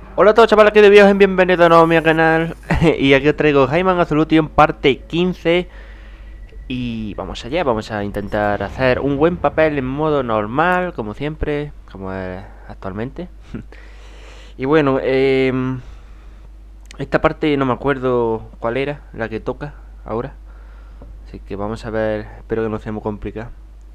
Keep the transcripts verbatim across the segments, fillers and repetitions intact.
Hola a todos chavales, aquí de Bios, bienvenidos de nuevo a mi canal. Y aquí os traigo Hitman Absolution parte quince. Y vamos allá, vamos a intentar hacer un buen papel en modo normal, como siempre, como es actualmente. Y bueno, eh, esta parte no me acuerdo cuál era, la que toca ahora. Así que vamos a ver, espero que no sea muy complicado.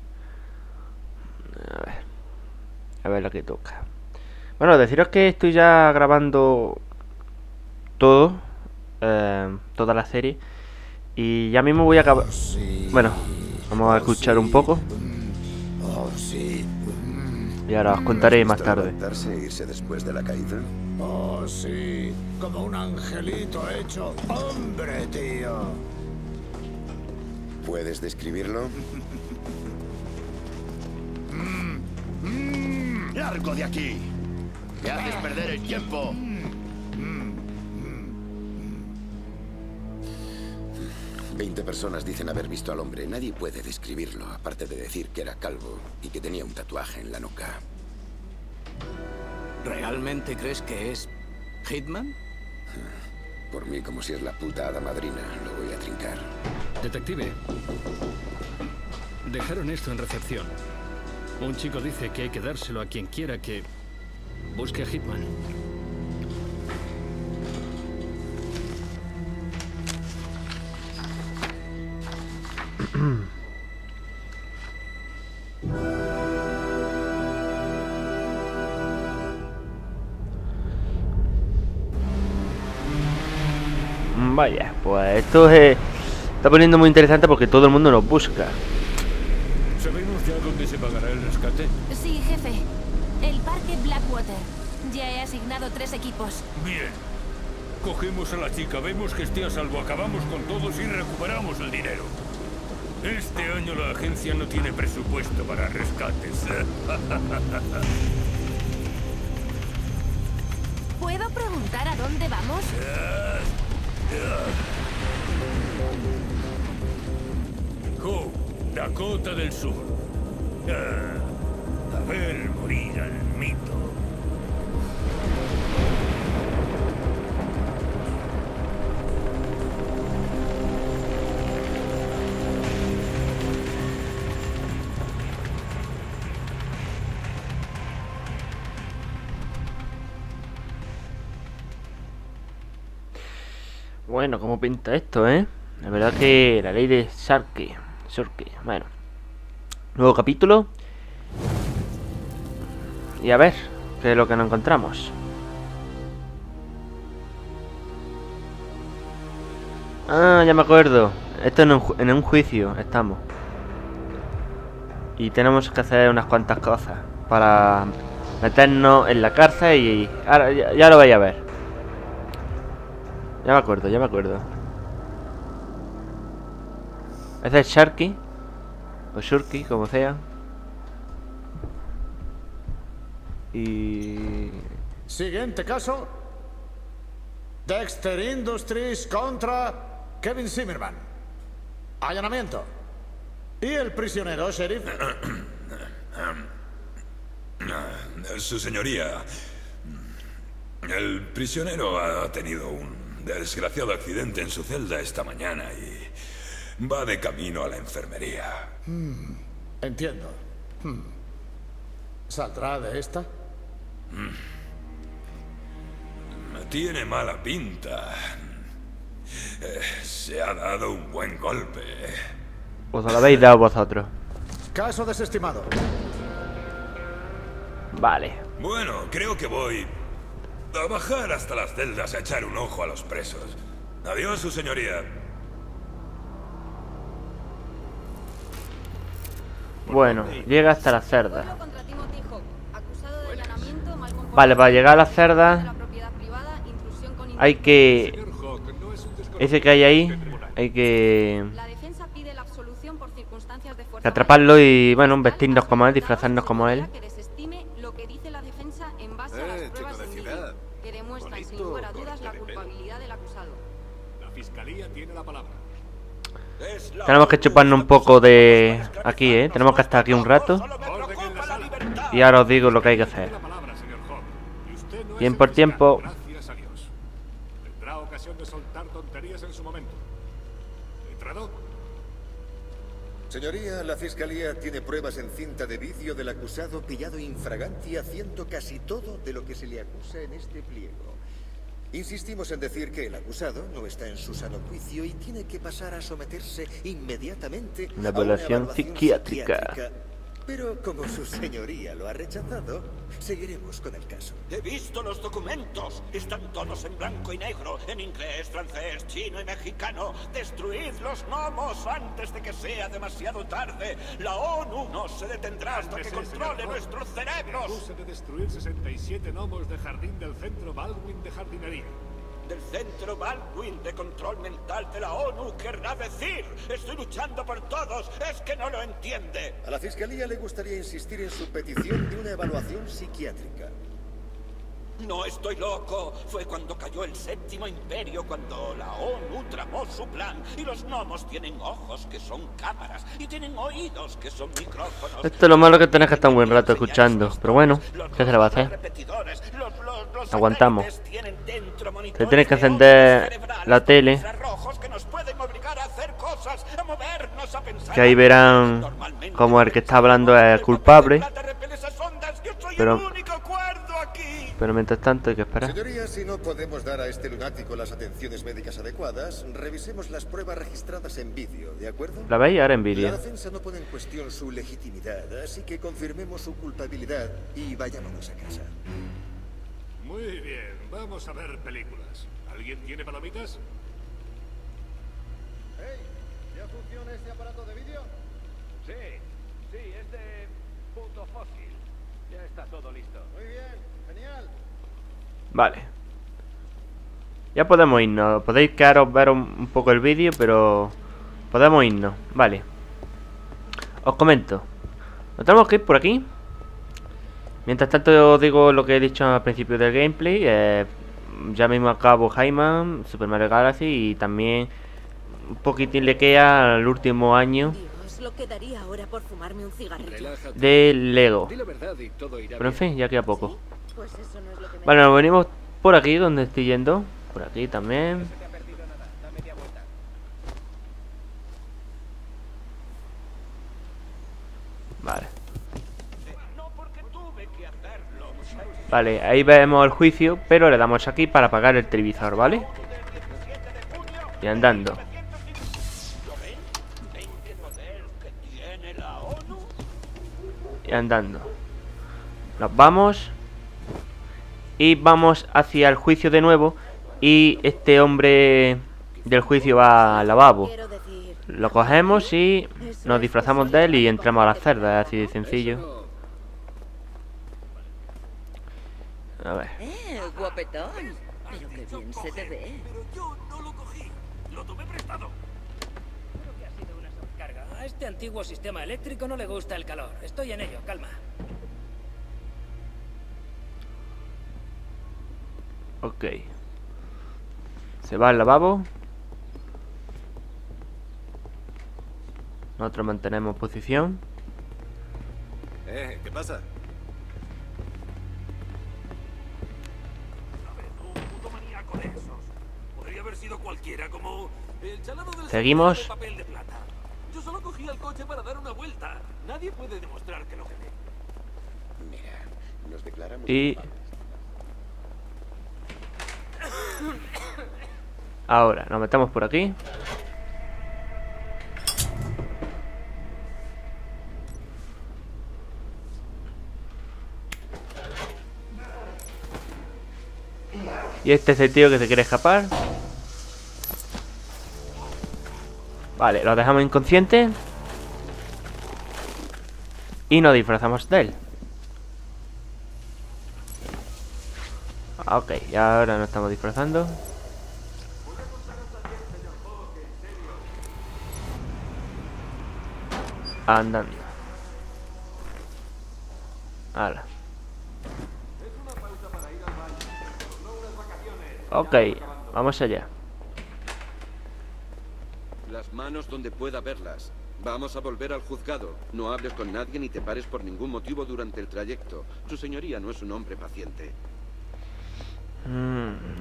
A ver, a ver la que toca. Bueno, deciros que estoy ya grabando todo, eh, toda la serie. Y ya mismo voy a acabar. Oh, sí. Bueno, vamos a Oh, escuchar sí. un poco. Oh, sí. Y ahora os contaré ¿Has más visto tarde. levantarse e irse después de la caída? Oh, sí, como un angelito hecho hombre, tío. ¿Puedes describirlo? ¡Largo de aquí! ¡Me haces perder el tiempo! Veinte personas dicen haber visto al hombre. Nadie puede describirlo, aparte de decir que era calvo y que tenía un tatuaje en la nuca. ¿Realmente crees que es Hitman? Por mí, como si es la puta hada madrina, lo voy a trincar. Detective, dejaron esto en recepción. Un chico dice que hay que dárselo a quien quiera que busque a Hitman. Vaya, pues esto es, está poniendo muy interesante porque todo el mundo nos busca. ¿Sabemos ya dónde se pagará el rescate? Sí, jefe. El parque Blackwater. Ya he asignado tres equipos. Bien. Cogemos a la chica, vemos que esté a salvo, acabamos con todos y recuperamos el dinero. Este año la agencia no tiene presupuesto para rescates. ¿Puedo preguntar a dónde vamos? Hope, Dakota del Sur. Ah, a ver morir al mito. Bueno, ¿cómo pinta esto, eh? La verdad que la ley de Sharky. Sharky, bueno. Nuevo capítulo. Y a ver, qué es lo que nos encontramos. Ah, ya me acuerdo. Esto en un, ju- en un juicio estamos. Y tenemos que hacer unas cuantas cosas para meternos en la cárcel y... Ahora ya, ya lo vais a ver. Ya me acuerdo, ya me acuerdo. Ese es Sharky. O Shurky, como sea. Y... Siguiente caso. Dexter Industries contra Kevin Zimmerman. Allanamiento. ¿Y el prisionero, sheriff? Su señoría, el prisionero ha tenido un desgraciado accidente en su celda esta mañana y va de camino a la enfermería. Entiendo. Hmm. ¿Saldrá de esta? Tiene mala pinta. Eh, se ha dado un buen golpe. Os lo habéis dado vosotros. Caso desestimado. Vale. Bueno, creo que voy a bajar hasta las celdas a echar un ojo a los presos. Adiós, su señoría. Bueno, llega hasta las cerdas. Contra Timothy Hawk, acusado de allanamiento, mal comportamiento Vale, para llegar a las de cerdas la propiedad privada, intrusión con hay que... Ese que hay ahí, hay que... La defensa pide la absolución por circunstancias de fuerza que atraparlo y, mayor. bueno, El vestirnos fiscal como él, ha disfrazarnos solicitado como a él. la fiscalía que desestime lo que dice la defensa en base a las Eh, pruebas chico de en ciudad. vídeo, que demuestran sin lugar a dudas la culpabilidad del acusado. La fiscalía tiene la palabra. Tenemos que chuparnos un poco de... aquí, eh. Tenemos que estar aquí un rato. Y ahora os digo lo que hay que hacer. La palabra, señor Hawk. Y usted no No Bien es por el fiscal, tiempo. Gracias a Dios. Tendrá ocasión de soltar tonterías en su momento. ¿Entrado? Señoría, la Fiscalía tiene pruebas en cinta de vídeo del acusado pillado infraganti haciendo casi todo de lo que se le acusa en este pliego. Insistimos en decir que el acusado no está en su sano juicio y tiene que pasar a someterse inmediatamente Una a evaluación una evaluación psiquiátrica. psiquiátrica. Pero como su señoría lo ha rechazado, seguiremos con el caso. He visto los documentos. Están todos en blanco y negro, en inglés, francés, chino y mexicano. Destruid los gnomos antes de que sea demasiado tarde. La ONU no se detendrá hasta que Cálmese, controle señor. nuestros Me cerebros. acusa de destruir sesenta y siete gnomos de jardín del Centro Baldwin de Jardinería. Del Centro Baldwin de Control Mental de la ONU querrá decir. Estoy luchando por todos. Es que no lo entiende. A la Fiscalía le gustaría insistir en su petición de una evaluación psiquiátrica. No estoy loco. Fue cuando cayó el séptimo imperio, cuando la ONU tramó su plan. Y los gnomos tienen ojos que son cámaras y tienen oídos que son micrófonos. Esto es lo malo que tenés que estar un buen rato escuchando. Pero bueno, ¿qué se le va a hacer? Repetidores, los- los- los Aguantamos. satélites tienen dentro Te monitores tienes que de encender ondas cerebrales la tele. infrarrojos que nos pueden obligar a hacer cosas, a movernos, a pensar. Que ahí verán Normalmente, como el que está hablando es el culpable. el plata repele esas ondas. Yo soy Pero- el único cuerdo aquí. Pero mientras tanto hay que esperar. Señoría, si no podemos dar a este lunático las atenciones médicas adecuadas, revisemos las pruebas registradas en vídeo, ¿de acuerdo? ¿La veis ahora en La vídeo? defensa no pone en cuestión su legitimidad, así que confirmemos su culpabilidad y vayámonos a casa. Muy bien, vamos a ver películas. ¿Alguien tiene palomitas? Hey, ¿ya funciona este aparato de vídeo? Sí, sí, es de punto fósil. Ya está todo listo. Muy bien, genial. Vale. Ya podemos irnos. Podéis quedaros ver un, un poco el vídeo, pero podemos irnos. Vale. Os comento. Nos tenemos que ir por aquí. Mientras tanto os digo lo que he dicho al principio del gameplay. Eh, ya mismo acabo Hayman, Super Mario Galaxy y también un poquitín le queda al último año Dios, lo que daría ahora por fumarme un cigarrillo. Relájate. de Lego. Di la verdad y todo irá Pero en bien. fin, ya queda poco. Pues eso no es lo que me... Vale, nos venimos por aquí donde estoy yendo. Por aquí también. Vale. No porque tuve que hacerlo. Vale, ahí vemos el juicio, pero le damos aquí para apagar el televisor, ¿vale? Y andando. ¿Lo ven? ¿Ven qué poder que tiene la ONU? Y andando. Nos vamos. Y vamos hacia el juicio de nuevo. Y este hombre del juicio va al lavabo. Quiero decir, Lo cogemos y nos disfrazamos de él y entramos a la cerda, así de sencillo. A ver. eh, guapetón. Pero qué bien se te ve. Pero yo no lo cogí. Lo tomé prestado. Creo que ha sido una sobrecarga. A este antiguo sistema eléctrico no le gusta el calor. Estoy en ello, calma. Ok. Se va al lavabo. Nosotros mantenemos posición. Eh, ¿qué pasa? Un puto maníaco de esos. Podría haber sido cualquiera, como el chalado del Seguimos. de papel de plata. Yo solo cogí el coche para dar una vuelta. Nadie puede demostrar que lo quemé. Mira, nos declaramos Y culpables. ahora nos metemos por aquí. Y este es el tío que se quiere escapar. Vale, lo dejamos inconsciente. Y nos disfrazamos de él. Ok, y ahora nos estamos disfrazando. Andando. Hala. Ok, vamos allá. Las manos donde pueda verlas. Vamos a volver al juzgado. No hables con nadie ni te pares por ningún motivo durante el trayecto. Su señoría no es un hombre paciente.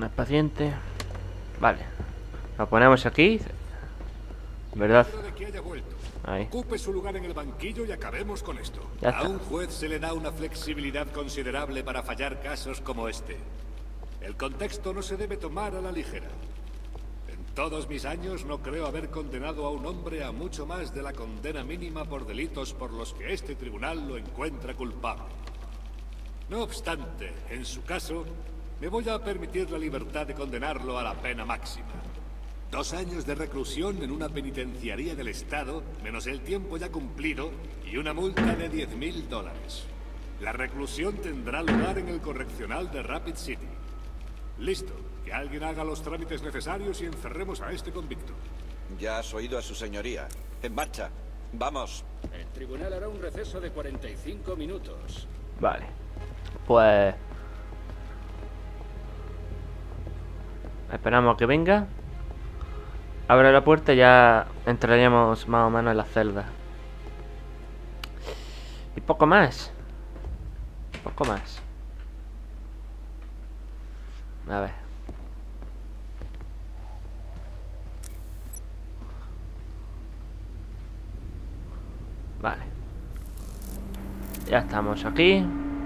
Más paciente. Vale. Lo ponemos aquí. ¿Verdad? De que haya vuelto. Ahí. Ocupe su lugar en el banquillo y acabemos con esto. Ya está. A un juez se le da una flexibilidad considerable para fallar casos como este. El contexto no se debe tomar a la ligera. En todos mis años no creo haber condenado a un hombre a mucho más de la condena mínima por delitos por los que este tribunal lo encuentra culpable. No obstante, en su caso, me voy a permitir la libertad de condenarlo a la pena máxima. Dos años de reclusión en una penitenciaría del Estado, menos el tiempo ya cumplido, y una multa de diez mil dólares. La reclusión tendrá lugar en el correccional de Rapid City. Listo. Que alguien haga los trámites necesarios y encerremos a este convicto. Ya has oído a su señoría. En marcha. Vamos. El tribunal hará un receso de cuarenta y cinco minutos. Vale. Pues... esperamos a que venga. Abre la puerta y ya entraríamos más o menos en la celda. Y poco más. Poco más. A ver. Vale. Ya estamos aquí.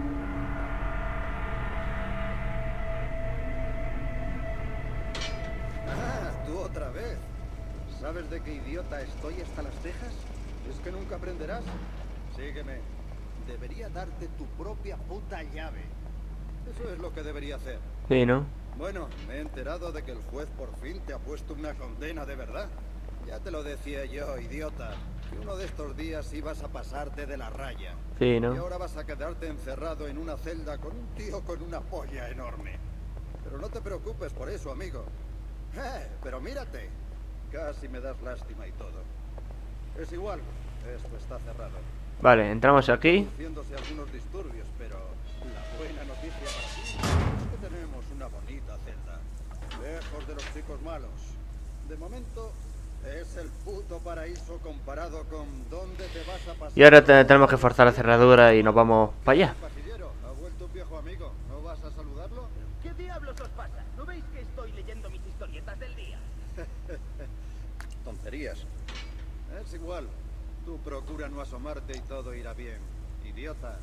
Ah, tú otra vez. ¿Sabes de qué idiota estoy hasta las cejas? ¿Es que nunca aprenderás? Sígueme. Debería darte tu propia puta llave. Eso es lo que debería hacer. Sí, ¿no? Bueno, me he enterado de que el juez por fin te ha puesto una condena de verdad. Ya te lo decía yo, idiota. Que uno de estos días ibas a pasarte de la raya. Sí, ¿no? Y ahora vas a quedarte encerrado en una celda con un tío con una polla enorme. Pero no te preocupes por eso, amigo. Eh, pero mírate. Casi me das lástima y todo. Es igual, esto está cerrado. Vale, entramos aquí. Produciéndose algunos disturbios, pero la buena noticia para ti es que tenemos una bonita celda. Lejos de los chicos malos. De momento... es el puto paraíso comparado con dónde te vas a pasar. Y ahora te- tenemos que forzar la cerradura y nos vamos para allá. Pasillero, ha vuelto un viejo amigo. ¿No vas a saludarlo? ¿Qué diablos os pasa? ¿No veis que estoy leyendo mis historietas del día? Tonterías. Es igual. Tú procura no asomarte y todo irá bien. Idiota.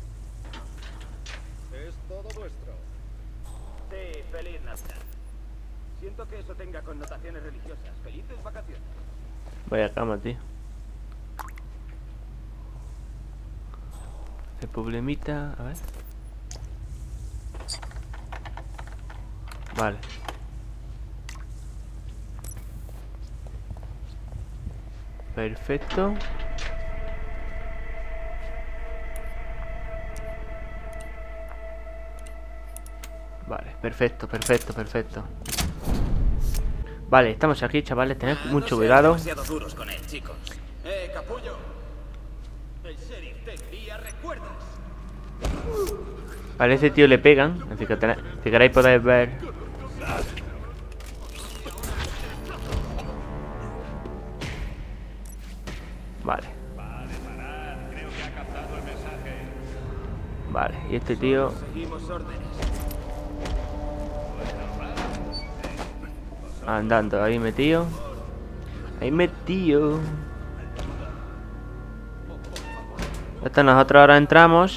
Es todo vuestro. Sí, feliz Navidad. Siento que eso tenga connotaciones religiosas. Felices vacaciones. Vaya cama, tío. El problemita... a ver. Vale. Perfecto. Vale, perfecto, perfecto, perfecto. Vale, estamos aquí, chavales, tened mucho cuidado. Demasiado duros con él, chicos. Eh, capullo. El sheriff te guía, ¿recuerdas? Vale, a ese tío le pegan. Así que tened, si queréis podéis ver. Vale. Vale, y este tío... Seguimos órdenes. andando, ahí metido. Ahí metido. Esto nosotros ahora entramos.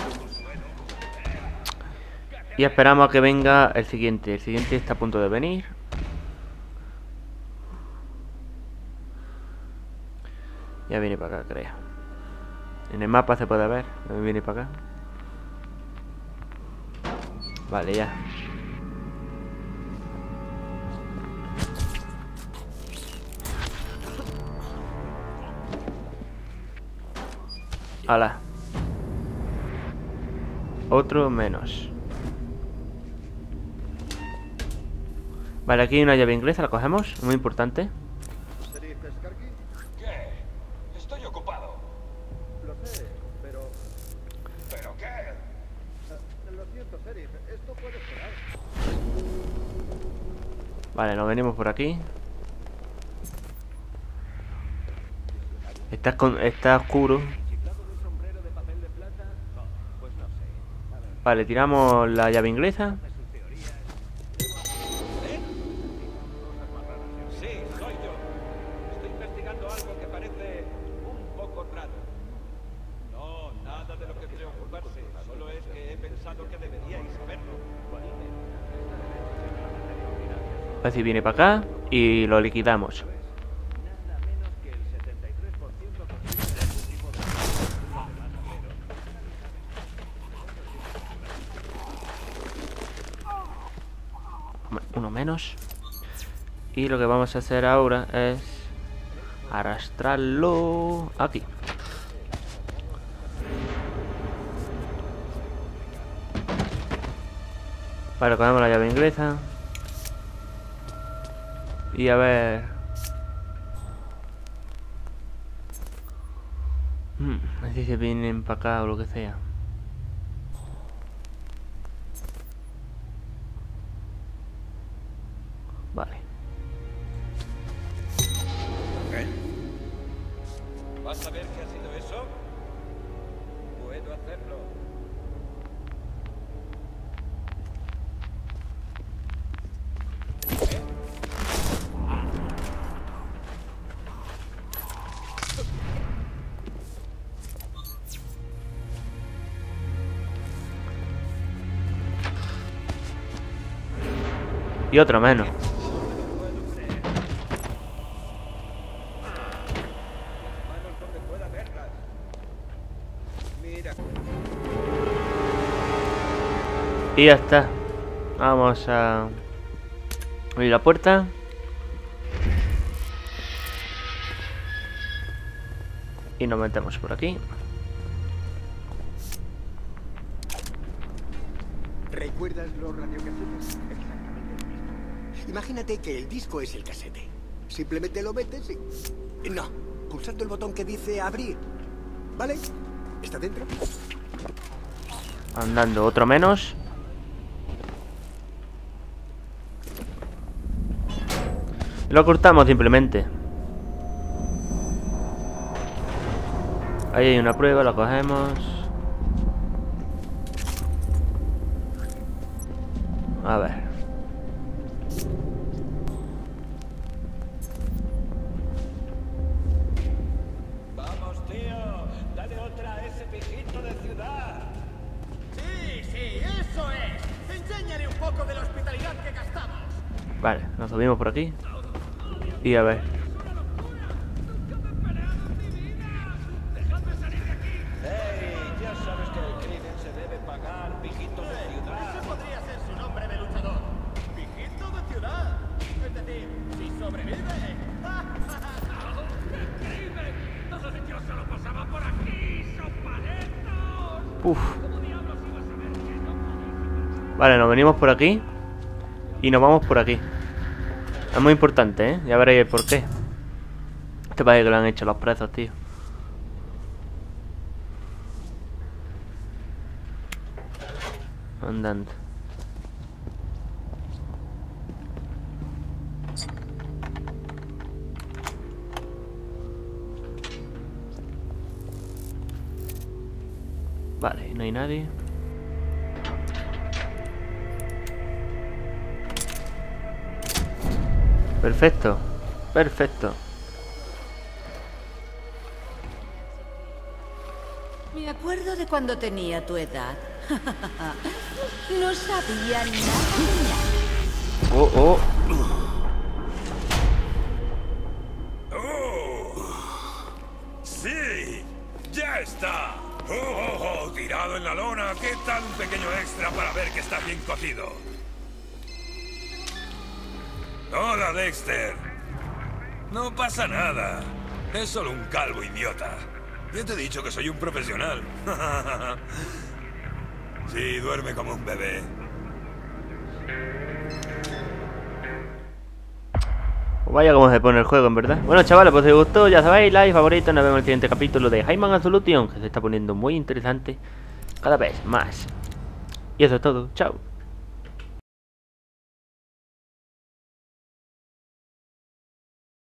Y esperamos a que venga el siguiente. El siguiente está a punto de venir. Ya viene para acá, creo. En el mapa se puede ver. Viene para acá. Vale, ya. Hala. Otro menos. Vale, aquí hay una llave inglesa, la cogemos. Muy importante. ¿Qué? Estoy ocupado. Lo sé, pero... ¿Pero qué? Lo siento, Sheriff. Esto puede esperar. Vale, nos venimos por aquí. Está, con, está oscuro. Vale, tiramos la llave inglesa. A ver si viene para acá y lo liquidamos. Uno menos. Y lo que vamos a hacer ahora es arrastrarlo aquí. Vale, cogemos la llave inglesa. Y a ver... Hmm, a ver si se vienen para acá o lo que sea. Vale. ¿Qué? ¿Vas a ver qué ha sido eso? Puedo hacerlo. Y otro menos. Y ya está. Vamos a abrir la puerta. Y nos metemos por aquí. ¿Recuerdas los radiocasetes? Exactamente lo mismo. Imagínate que el disco es el casete. Simplemente lo metes y... No, pulsando el botón que dice abrir. ¿Vale? ¿Está dentro? Andando, otro menos. Lo cortamos simplemente. Ahí hay una prueba, la cogemos. A ver. Vamos, tío. Dale otra a ese pijito de ciudad. Sí, sí, eso es. Enséñale un poco de la hospitalidad que gastamos. Vale, nos subimos por aquí. Y a ver. Hey, ya sabes que el crimen se debe pagar, pijito de ciudad. Ese podría ser su nombre de luchador. Pijito de ciudad. Es decir, si sobrevive. ¡Increíble! Todo el dios se lo pasaba por aquí, sopaletos. Uf. Vale, nos venimos por aquí. Y nos vamos por aquí. Es muy importante, ¿eh? Ya veréis el porqué. Este parece que lo han hecho los presos, tío. Andando. Vale, no hay nadie. Perfecto, perfecto. Me acuerdo de cuando tenía tu edad. No sabía nada de nada. Oh, oh. ¡Oh! ¡Sí! ¡Ya está! ¡Oh, oh, oh! Tirado en la lona. ¿Qué tal un pequeño extra para ver que está bien cocido? Hola, Dexter. No pasa nada. Es solo un calvo idiota. Ya te he dicho que soy un profesional. Sí, duerme como un bebé. Vaya como se pone el juego, en verdad. Bueno, chavales, pues si os gustó, ya sabéis, like, favorito. Nos vemos en el siguiente capítulo de Hitman Absolution, que se está poniendo muy interesante cada vez más. Y eso es todo. Chao.